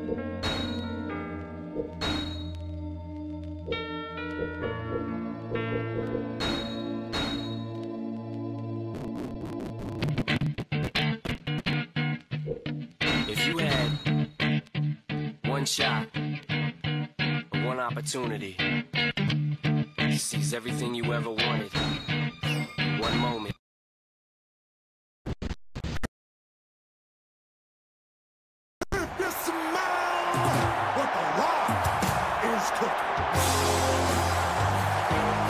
If you had one shot, one opportunity to seize everything you ever wanted in one moment. If you smell what the law is cooking.